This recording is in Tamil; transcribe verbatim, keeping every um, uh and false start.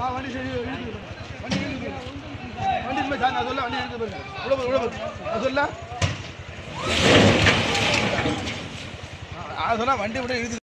வண்டி சரி வண்டி இருக்கு வண்டி சும்மா சார் நான் சொல்ல வண்டி இருக்கு பாருங்க உள்ள போய் உள்ள போய் நான் சொல்ல நான் சொன்னா வண்டி விட இருக்கு